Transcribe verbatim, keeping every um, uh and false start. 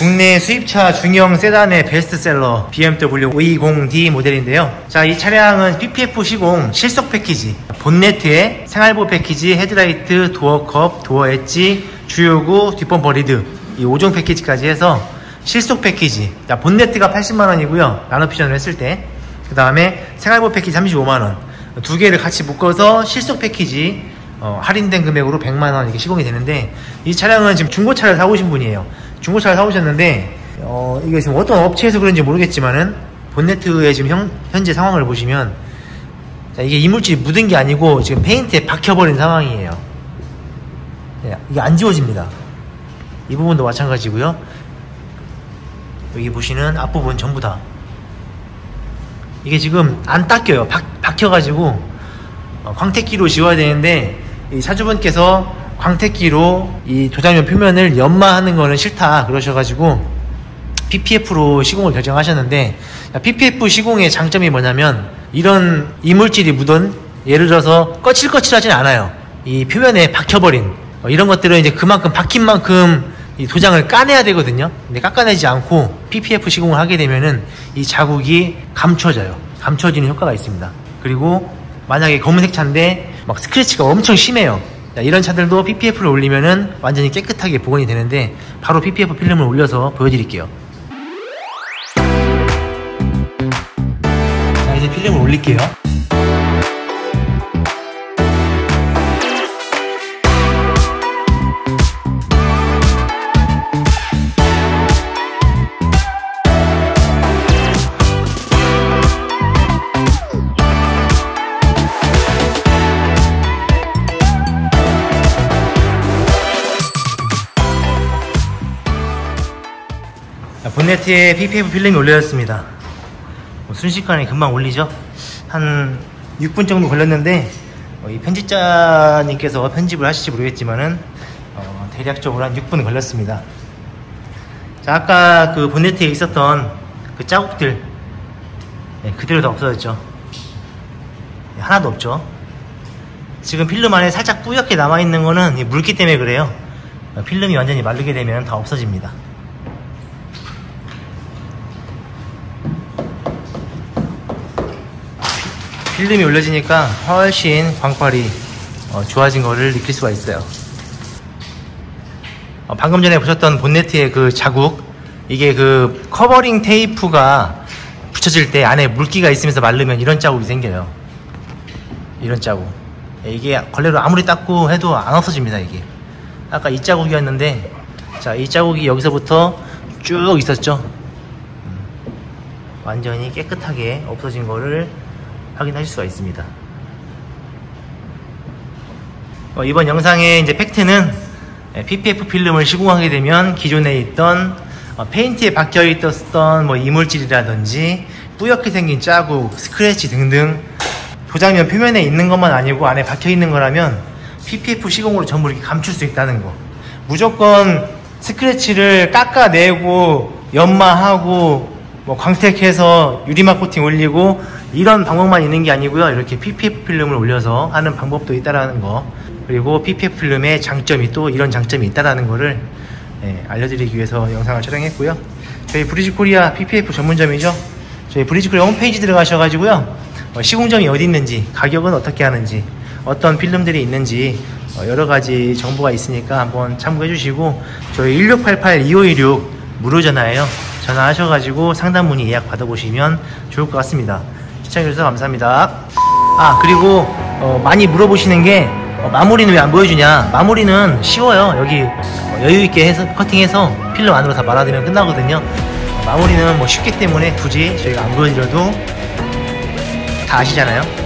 국내 수입차 중형 세단의 베스트셀러 비엠더블유 오백이십 디 모델인데요. 자, 이 차량은 피피에프 시공 실속 패키지, 본네트에 생활보 패키지, 헤드라이트, 도어컵, 도어 엣지, 주요구, 뒷범퍼 리드, 이 오 종 패키지까지 해서 실속 패키지. 자, 본네트가 팔십만 원이고요. 나노피션을 했을 때. 그 다음에 생활보 패키지 삼십오만 원. 두 개를 같이 묶어서 실속 패키지 어, 할인된 금액으로 백만 원 이렇게 시공이 되는데, 이 차량은 지금 중고차를 사오신 분이에요. 중고차를 사오셨는데 어, 이게 지금 어떤 업체에서 그런지 모르겠지만은 본네트의 지금 형, 현재 상황을 보시면, 자, 이게 이물질이 묻은 게 아니고 지금 페인트에 박혀버린 상황이에요. 네, 이게 안 지워집니다. 이 부분도 마찬가지고요. 여기 보시는 앞부분 전부 다 이게 지금 안 닦여요. 박, 박혀가지고 어, 광택기로 지워야 되는데, 이 차주분께서 광택기로 이 도장면 표면을 연마하는 거는 싫다 그러셔가지고 피피에프로 시공을 결정하셨는데, 피피에프 시공의 장점이 뭐냐면 이런 이물질이 묻은, 예를 들어서 거칠거칠하진 않아요. 이 표면에 박혀버린 어, 이런 것들은 이제 그만큼 박힌 만큼 이 도장을 까내야 되거든요. 근데 깎아내지 않고 피피에프 시공을 하게 되면은 이 자국이 감춰져요. 감춰지는 효과가 있습니다. 그리고 만약에 검은색 차인데 막 스크래치가 엄청 심해요. 자, 이런 차들도 피피에프를 올리면은 완전히 깨끗하게 복원이 되는데, 바로 피피에프 필름을 올려서 보여드릴게요. 자, 이제 필름을 올릴게요. 본네트에 피피에프 필름이 올려졌습니다. 뭐 순식간에 금방 올리죠. 한 육 분 정도 걸렸는데, 어, 이 편집자님께서 편집을 하실지 모르겠지만은 어, 대략적으로 한 육 분 걸렸습니다. 자, 아까 그 본네트에 있었던 그 자국들, 네, 그대로 다 없어졌죠. 네, 하나도 없죠. 지금 필름 안에 살짝 뿌옇게 남아있는 거는 이 물기 때문에 그래요. 어, 필름이 완전히 마르게 되면 다 없어집니다. 필름이 올려지니까 훨씬 광빨이 어, 좋아진 거를 느낄 수가 있어요. 어, 방금 전에 보셨던 본네트의 그 자국, 이게 그 커버링 테이프가 붙여질 때 안에 물기가 있으면서 마르면 이런 자국이 생겨요. 이런 자국. 이게 걸레로 아무리 닦고 해도 안 없어집니다. 이게 아까 이 자국이었는데, 자, 이 자국이 여기서부터 쭉 있었죠. 음, 완전히 깨끗하게 없어진 거를 확인하실 수가 있습니다. 어, 이번 영상의 이제 팩트는, 피피에프 필름을 시공하게 되면 기존에 있던 어, 페인트에 박혀 있었던 뭐 이물질이라든지 뿌옇게 생긴 자국, 스크래치 등등 도장면 표면에 있는 것만 아니고 안에 박혀 있는 거라면 피피에프 시공으로 전부 이렇게 감출 수 있다는 거. 무조건 스크래치를 깎아내고 연마하고 뭐 광택해서 유리막 코팅 올리고 이런 방법만 있는 게 아니고요. 이렇게 피피에프 필름을 올려서 하는 방법도 있다라는 거, 그리고 피피에프 필름의 장점이 또 이런 장점이 있다라는 거를 예, 알려드리기 위해서 영상을 촬영했고요. 저희 브리지코리아 피피에프 전문점이죠. 저희 브리지코리아 홈페이지 들어가셔가지고요, 어, 시공점이 어디 있는지, 가격은 어떻게 하는지, 어떤 필름들이 있는지 어, 여러가지 정보가 있으니까 한번 참고해 주시고, 저희 일육팔팔 이오이육 무료전화예요. 전화하셔가지고 상담 문의 예약 받아보시면 좋을 것 같습니다. 시청해주셔서 감사합니다. 아, 그리고 어, 많이 물어보시는 게 어, 마무리는 왜 안 보여주냐. 마무리는 쉬워요. 여기 어, 여유있게 해서 커팅해서 필름 안으로 다 말아두면 끝나거든요. 어, 마무리는 뭐 쉽기 때문에 굳이 저희가 안 보여드려도 다 아시잖아요.